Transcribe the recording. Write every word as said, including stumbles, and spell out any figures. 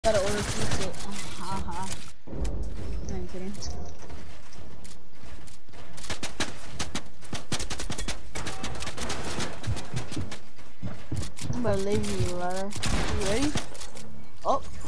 Gotta order pizza. Haha. No, I'm kidding. I'm about to leave you, ladder. You ready? Oh.